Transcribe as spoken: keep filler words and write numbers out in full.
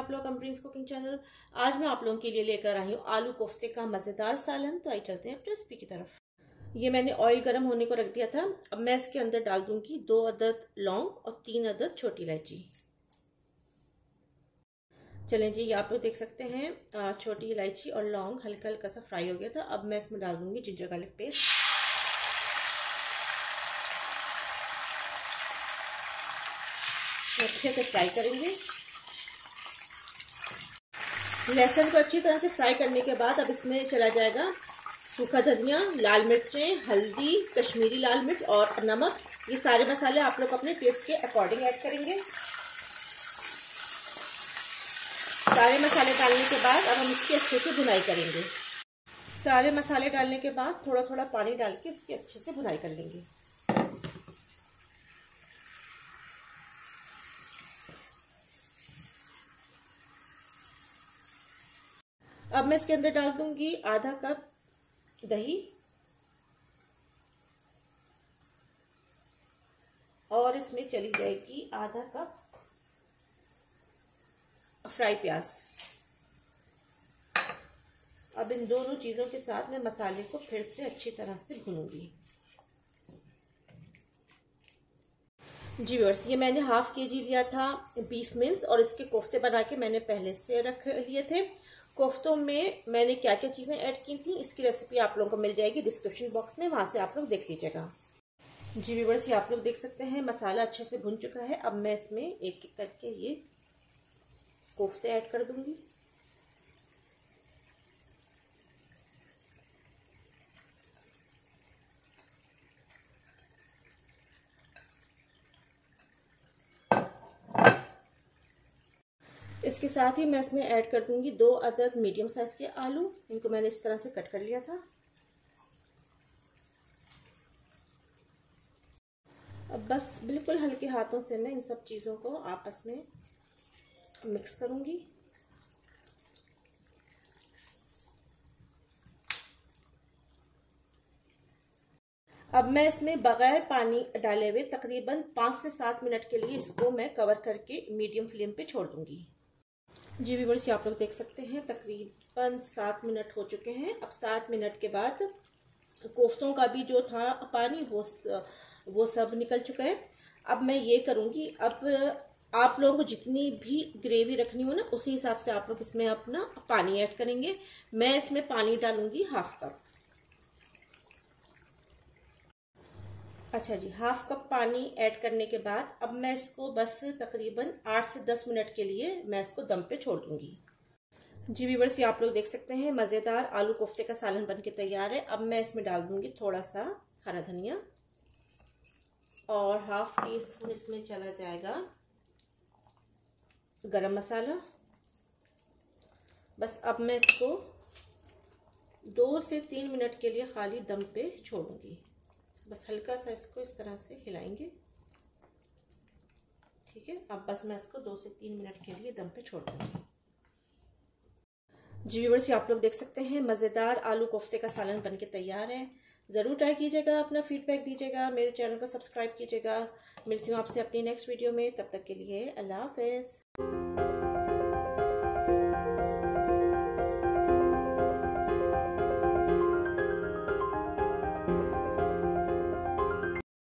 आप लोग अमरीन्स cooking channel. आज मैं आप लोगों के लिए लेकर आई हूँ आलू कोफ्ते का मज़ेदार सालन। तो आइए चलते हैं रेसिपी की तरफ। ये मैंने ऑयल गर्म होने को रख दिया था। अब मैं इसके अंदर डाल दूंगी दो अदद लौंग और तीन अदद छोटी इलायची। चलें जी, आप लोग देख सकते हैं छोटी इलायची और लौंग हल्का हल्का सा फ्राई हो गया था। अब मैं इसमें डाल दूंगी जिंजर गार्लिक पेस्ट। अच्छे से फ्राई करेंगे। लहसुन को अच्छी तरह से फ्राई करने के बाद अब इसमें चला जाएगा सूखा धनिया, लाल मिर्चें, हल्दी, कश्मीरी लाल मिर्च और नमक। ये सारे मसाले आप लोग अपने टेस्ट के अकॉर्डिंग ऐड करेंगे। सारे मसाले डालने के बाद अब हम इसकी अच्छे से भुनाई करेंगे। सारे मसाले डालने के बाद थोड़ा थोड़ा पानी डाल के इसकी अच्छे से भुनाई कर लेंगे। अब मैं इसके अंदर डाल दूंगी आधा कप दही और इसमें चली जाएगी आधा कप फ्राई प्याज। अब इन दोनों चीजों के साथ मैं मसाले को फिर से अच्छी तरह से भूनूंगी। जी व्यूअर्स, ये मैंने हाफ के जी लिया था बीफ मिन्स और इसके कोफ्ते बना के मैंने पहले से रख लिए थे। कोफ्तों में मैंने क्या क्या चीज़ें ऐड की थी इसकी रेसिपी आप लोगों को मिल जाएगी डिस्क्रिप्शन बॉक्स में, वहाँ से आप लोग देख लीजिएगा। जी व्यूअर्स, ये आप लोग देख सकते हैं मसाला अच्छे से भुन चुका है। अब मैं इसमें एक एक करके ये कोफ्ते ऐड कर दूंगी। इसके साथ ही मैं इसमें ऐड कर दूंगी दो अदद मीडियम साइज के आलू। इनको मैंने इस तरह से कट कर लिया था। अब बस बिल्कुल हल्के हाथों से मैं इन सब चीज़ों को आपस में मिक्स करूंगी। अब मैं इसमें बगैर पानी डाले हुए तकरीबन पाँच से सात मिनट के लिए इसको मैं कवर करके मीडियम फ्लेम पे छोड़ दूंगी। जी व्यूअर्स, आप लोग देख सकते हैं तकरीबन सात मिनट हो चुके हैं। अब सात मिनट के बाद कोफ्तों का भी जो था पानी वो वो सब निकल चुका है। अब मैं ये करूँगी, अब आप लोगों को जितनी भी ग्रेवी रखनी हो ना उसी हिसाब से आप लोग इसमें अपना पानी ऐड करेंगे। मैं इसमें पानी डालूंगी हाफ कप। अच्छा जी, हाफ कप पानी ऐड करने के बाद अब मैं इसको बस तकरीबन आठ से दस मिनट के लिए मैं इसको दम पे छोड़ दूंगी। जी व्यूअर्स, ये आप लोग देख सकते हैं मज़ेदार आलू कोफ्ते का सालन बनके तैयार है। अब मैं इसमें डाल दूंगी थोड़ा सा हरा धनिया और हाफ टी स्पून इसमें चला जाएगा गरम मसाला। बस अब मैं इसको दो से तीन मिनट के लिए खाली दम पे छोड़ूंगी। बस हल्का सा इसको इस तरह से हिलाएंगे। ठीक है, अब बस मैं इसको दो से तीन मिनट के लिए दम पे छोड़ दूंगी। जी व्यूअर्स, आप लोग देख सकते हैं मज़ेदार आलू कोफ्ते का सालन बनके तैयार है। ज़रूर ट्राई कीजिएगा, अपना फीडबैक दीजिएगा, मेरे चैनल को सब्सक्राइब कीजिएगा। मिलती हूँ आपसे अपनी नेक्स्ट वीडियो में, तब तक के लिए अल्लाह हाफ़िज़।